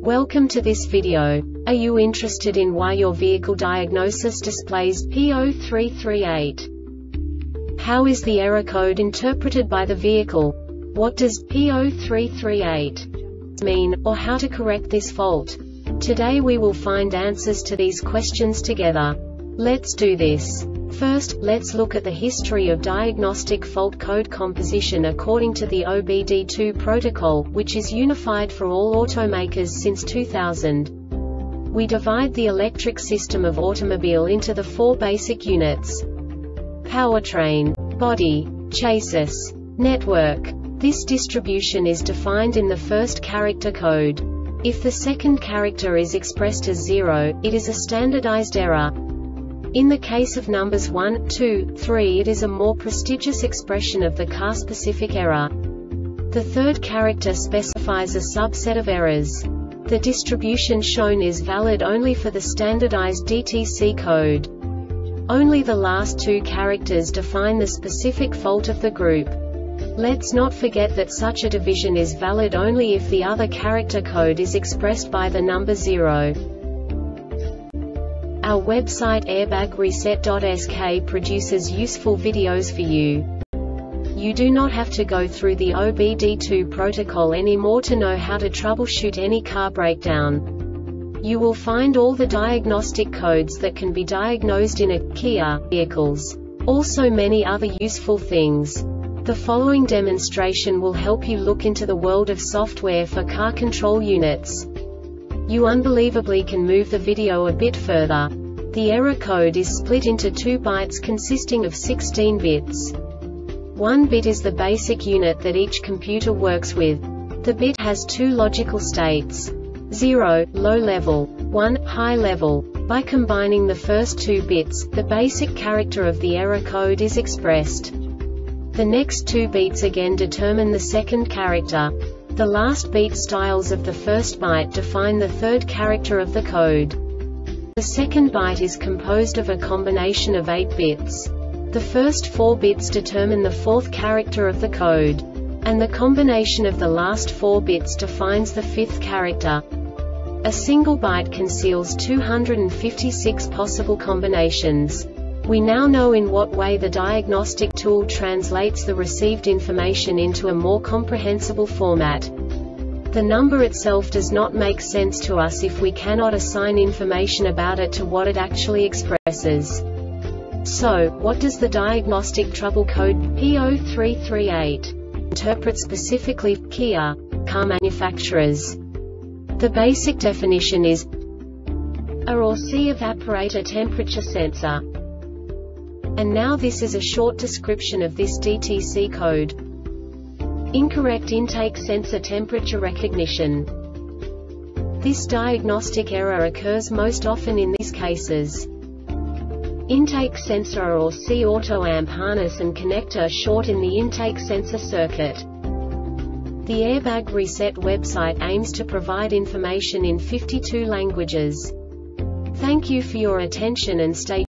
Welcome to this video. Are you interested in why your vehicle diagnosis displays P0338? How is the error code interpreted by the vehicle? What does P0338 mean, or how to correct this fault? Today we will find answers to these questions together. Let's do this. First, let's look at the history of diagnostic fault code composition according to the OBD2 protocol, which is unified for all automakers since 2000. We divide the electric system of automobile into the four basic units: powertrain, body, chassis, network. This distribution is defined in the first character code. If the second character is expressed as 0, it is a standardized error. In the case of numbers 1, 2, 3, it is a more prestigious expression of the car-specific error. The third character specifies a subset of errors. The distribution shown is valid only for the standardized DTC code. Only the last two characters define the specific fault of the group. Let's not forget that such a division is valid only if the other character code is expressed by the number 0. Our website airbagreset.sk produces useful videos for you. You do not have to go through the OBD2 protocol anymore to know how to troubleshoot any car breakdown. You will find all the diagnostic codes that can be diagnosed in a Kia vehicles. Also many other useful things. The following demonstration will help you look into the world of software for car control units. You unbelievably can move the video a bit further. The error code is split into 2 bytes consisting of 16 bits. 1 bit is the basic unit that each computer works with. The bit has 2 logical states: 0, low level, 1, high level. By combining the first 2 bits, the basic character of the error code is expressed. The next 2 beats again determine the second character. The last beat styles of the first byte define the third character of the code. The second byte is composed of a combination of 8 bits. The first 4 bits determine the fourth character of the code. And the combination of the last 4 bits defines the fifth character. A single byte conceals 256 possible combinations. We now know in what way the diagnostic tool translates the received information into a more comprehensible format. The number itself does not make sense to us if we cannot assign information about it to what it actually expresses. So, what does the diagnostic trouble code P0338 interpret specifically for Kia car manufacturers? The basic definition is A or C evaporator temperature sensor. And now this is a short description of this DTC code. Incorrect intake sensor temperature recognition. This diagnostic error occurs most often in these cases: intake sensor or C auto amp harness and connector short in the intake sensor circuit. The Airbag Reset website aims to provide information in 52 languages. Thank you for your attention and stay